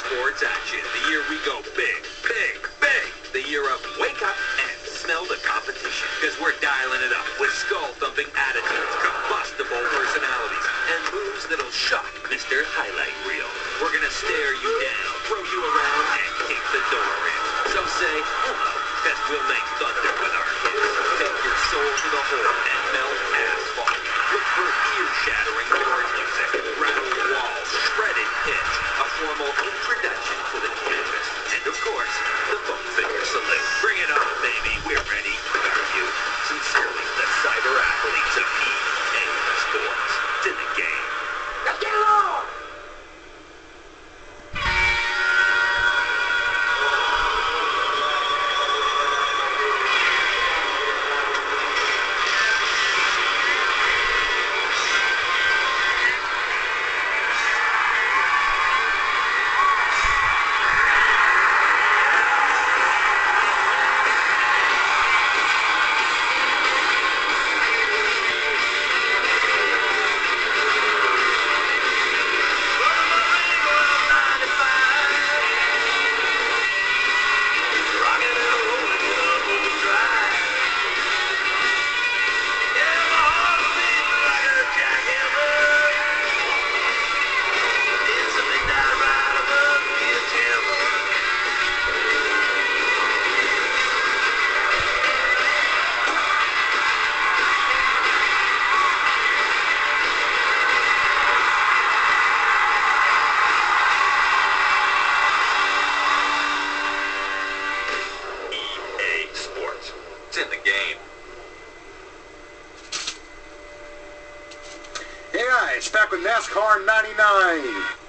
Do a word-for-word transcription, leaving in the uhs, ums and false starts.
Sports action. The year we go big, big, big. The year of wake up and smell the competition. Because we're dialing it up with skull-thumping attitudes, combustible personalities, and moves that'll shock Mister Highlight Reel. We're gonna stare you down, throw you around, and kick the door in. So say hello, because we'll make thunder with our hits. Take your soul to the hole and melt asphalt. Look for ear-shattering chord music, rattle walls, shredded pitch, a formal introduction to the canvas, and of course, the bone finger salute. Bring it on, baby. We're ready to guard you. Sincerely, the cyber athletes of E A Sports. To the game. Let's get along! It's in the game. Hey guys, back with NASCAR ninety-nine.